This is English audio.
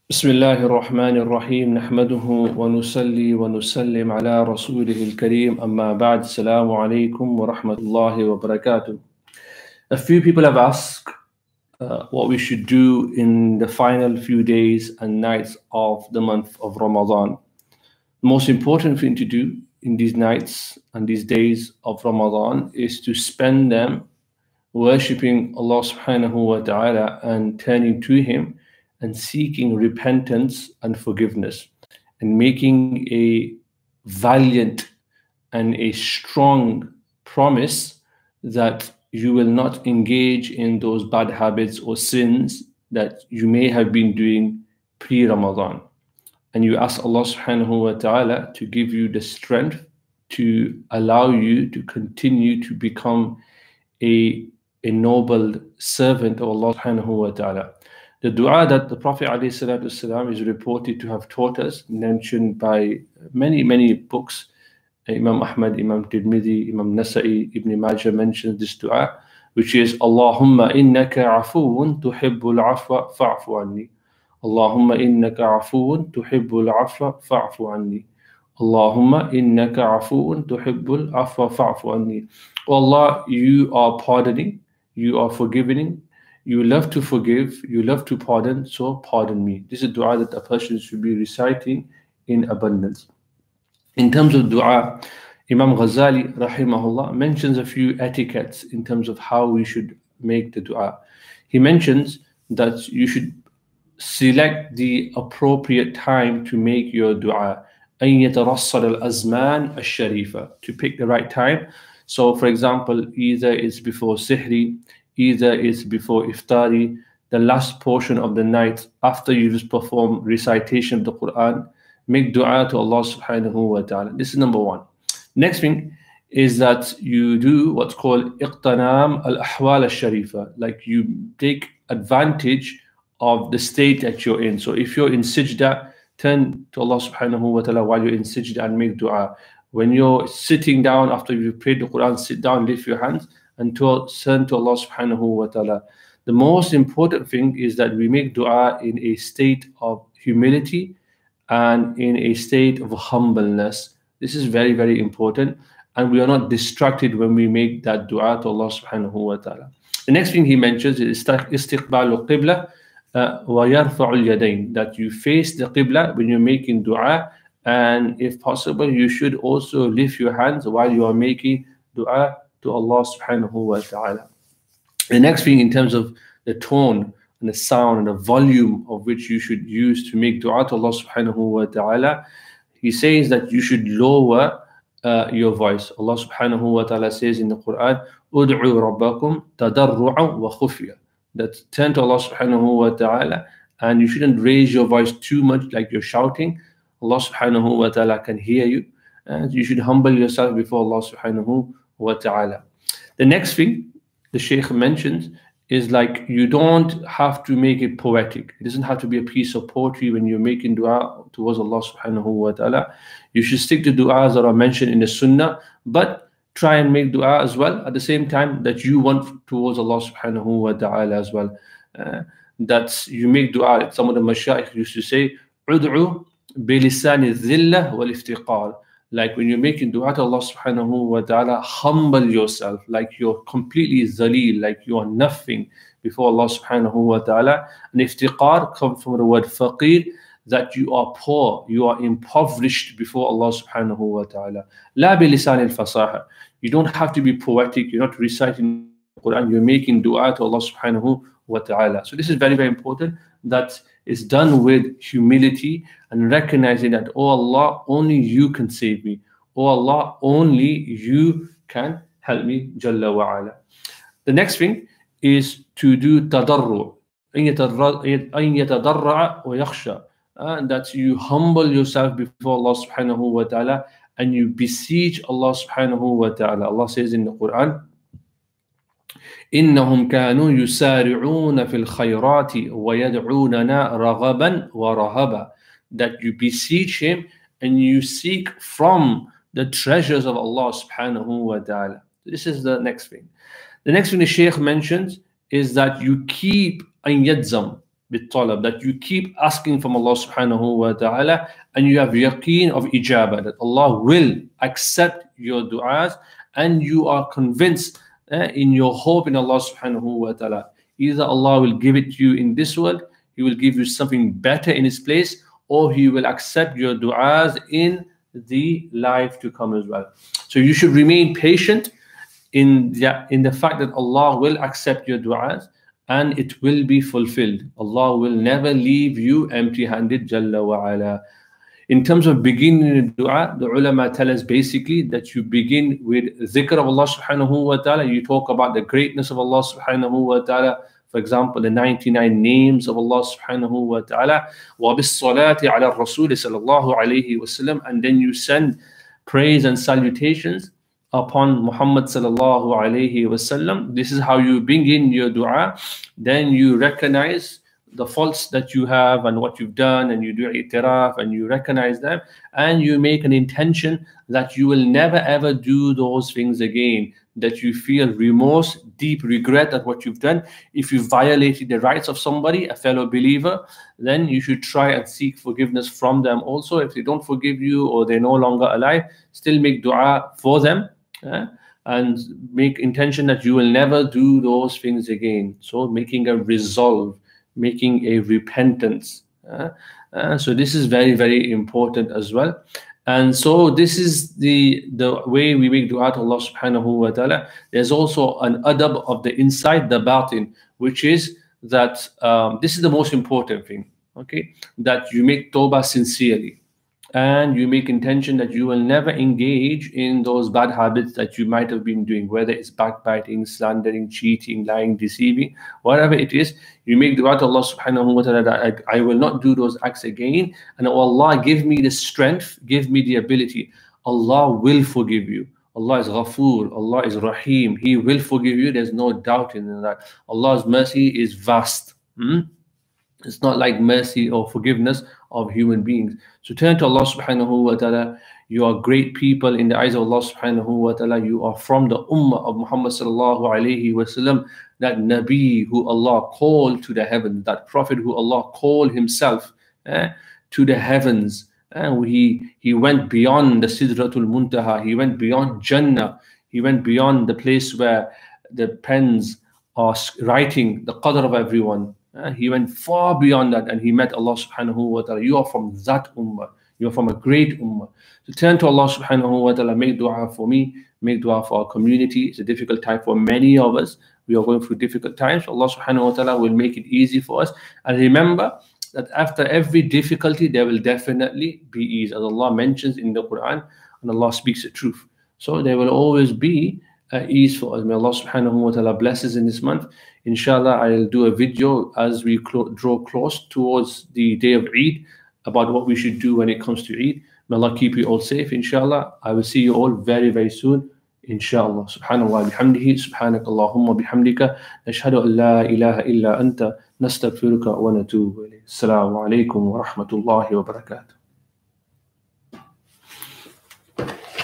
بسم الله الرحمن الرحيم نحمده ونصلي ونسلم على رسوله الكريم أما بعد السلام عليكم ورحمة الله وبركاته. A few people have asked what we should do in the final few days and nights of the month of Ramadan. The most important thing to do in these nights and these days of Ramadan is to spend them worshipping Allah subhanahu wa ta'ala and turning to Him and seeking repentance and forgiveness and making a valiant and a strong promise that you will not engage in those bad habits or sins that you may have been doing pre-Ramadan. And you ask Allah subhanahu wa ta'ala to give you the strength to allow you to continue to become a noble servant of Allah subhanahu wa ta'ala. The dua that the Prophet ﷺ is reported to have taught us, mentioned by many books. Imam Ahmad, Imam Tirmidhi, Imam Nasa'i, Ibn Majah mentions this dua, which is Allahumma innaka afuun tuhibbul afwa fa'fu anni. Allahumma innaka afuun tuhibbul afwa fa'fu anni. Allahumma innaka afuun tuhibbul afwa fa'fu anni. Oh Allah, you are pardoning, you are forgiving, you love to forgive, you love to pardon, so pardon me. This is a dua that a person should be reciting in abundance. In terms of dua, Imam Ghazali rahimahullah mentions a few etiquettes in terms of how we should make the dua. He mentions that you should select the appropriate time to make your dua. أن يترصد الأزمان الشريفة, to pick the right time. So for example, either it's before Sihri, either it's before Iftari, the last portion of the night after you just perform recitation of the Quran, make dua to Allah subhanahu wa ta'ala. This is number one. Next thing is that you do what's called iqtanam al-ahwal al-sharifa, like you take advantage of the state that you're in. So if you're in sajda, turn to Allah subhanahu wa ta'ala while you're in sajda and make dua. When you're sitting down after you've prayed the Quran, sit down, lift your hands and turn to Allah subhanahu wa ta'ala. The most important thing is that we make dua in a state of humility and in a state of humbleness. This is very important, and we are not distracted when we make that dua to Allah subhanahu wa ta'ala. The next thing he mentions is istiqbalu qibla wa yarfa'u al-yadayn, that you face the qibla when you're making dua, and if possible you should also lift your hands while you are making dua to Allah subhanahu wa ta'ala. The next thing in terms of the tone and the sound and the volume of which you should use to make dua to Allah subhanahu wa ta'ala, he says that you should lower your voice. Allah subhanahu wa ta'ala says in the Quran, Ud'u rabbakum tadarru'an wa khufya, that turn to Allah subhanahu wa ta'ala and you shouldn't raise your voice too much like you're shouting. Allah subhanahu wa ta'ala can hear you, and you should humble yourself before Allah subhanahu wa ta'ala. The next thing the Shaykh mentions is like you don't have to make it poetic. It doesn't have to be a piece of poetry when you're making dua towards Allah subhanahu wa ta'ala. You should stick to du'as that are mentioned in the sunnah, but try and make dua as well at the same time that you want towards Allah subhanahu wa ta'ala as well. That you make dua. Some of the mashayikh used to say, Ud'u bilisani dhillah wal iftiqar. Like when you're making dua to Allah subhanahu wa ta'ala, humble yourself, like you're completely zaleel, like you are nothing before Allah subhanahu wa ta'ala. And iftiqar comes from the word faqir, that you are poor, you are impoverished before Allah subhanahu wa ta'ala. La bilisan al-fasaha. You don't have to be poetic, you're not reciting the Quran, you're making dua to Allah subhanahu wa ta'ala. So this is very important, that is done with humility and recognizing that, oh Allah, only you can save me. Oh Allah, only you can help me, Jalla wa ala. The next thing is to do tadarru', that you humble yourself before Allah subhanahu wa ta'ala and you beseech Allah subhanahu wa ta'ala. Allah says in the Quran, إنهم كانوا يسارعون في الخيرات ويدعوننا رغبا ورهبا, that you beseech him and you seek from the treasures of Allah subhanahu wa ta'ala. This is the next thing. The next thing the Shaykh mentions is that you keep an yadzam, بالطلب, that you keep asking from Allah subhanahu wa ta'ala, and you have yaqeen of ijabah, that Allah will accept your du'as, and you are convinced in your hope in Allah subhanahu wa ta'ala. Either Allah will give it to you in this world, He will give you something better in His place, or He will accept your du'as in the life to come as well. So you should remain patient in the fact that Allah will accept your du'as, and it will be fulfilled. Allah will never leave you empty-handed, Jalla wa ala. In terms of beginning the dua, the ulama tell us basically that you begin with zikr of Allah subhanahu wa ta'ala. You talk about the greatness of Allah subhanahu wa ta'ala. For example, the 99 names of Allah subhanahu wa ta'ala. وَبِالصَّلَاةِ عَلَى الرَّسُولِ صَلَى اللَّهُ عَلَيْهِ وَسَلَّمَ. And then you send praise and salutations upon Muhammad sallallahu alayhi wasallam. This is how you begin your dua. Then you recognize the faults that you have and what you've done, and you do i'tiraf, and you recognize them, and you make an intention that you will never ever do those things again, that you feel remorse, deep regret at what you've done. If you violated the rights of somebody, a fellow believer, then you should try and seek forgiveness from them also. If they don't forgive you or they're no longer alive, still make dua for them, and make intention that you will never do those things again. So making a resolve, making a repentance. So this is very, very important as well. And so this is the way we make dua to Allah subhanahu wa ta'ala. There's also an adab of the inside, the batin, which is that this is the most important thing, okay? That you make tawbah sincerely, and you make intention that you will never engage in those bad habits that you might have been doing, whether it's backbiting, slandering, cheating, lying, deceiving, whatever it is. You make dua to Allah subhanahu wa ta'ala that I will not do those acts again, and oh Allah, give me the strength, give me the ability. Allah will forgive you. Allah is Ghafoor, Allah is Rahim. He will forgive you. There's no doubt in that. Allah's mercy is vast. It's not like mercy or forgiveness of human beings. So turn to Allah subhanahu wa ta'ala. You are great people in the eyes of Allah subhanahu wa ta'ala. You are from the ummah of Muhammad sallallahu alayhi wa sallam, that Nabi who Allah called to the heavens, that Prophet who Allah called himself to the heavens. And he went beyond the Sidratul Muntaha. He went beyond Jannah. He went beyond the place where the pens are writing the qadr of everyone. He went far beyond that, and he met Allah subhanahu wa ta'ala. You are from that ummah. You are from a great ummah. So turn to Allah subhanahu wa ta'ala. Make dua for me. Make dua for our community. It's a difficult time for many of us. We are going through difficult times. Allah subhanahu wa ta'ala will make it easy for us. And remember that after every difficulty, there will definitely be ease, as Allah mentions in the Quran, and Allah speaks the truth. So there will always be ease for us. May Allah subhanahu wa ta'ala bless us in this month. Inshallah, I'll do a video as we draw close towards the day of Eid about what we should do when it comes to Eid. May Allah keep you all safe, inshallah. I will see you all very, very soon, inshallah. Subhanahu wa bihamdihi, subhanak Allahumma bihamdika, nashhadu an la ilaha illa anta, nastaghfiruka wa natubu ilayk. Assalamu alaikum wa rahmatullahi wa barakatuh.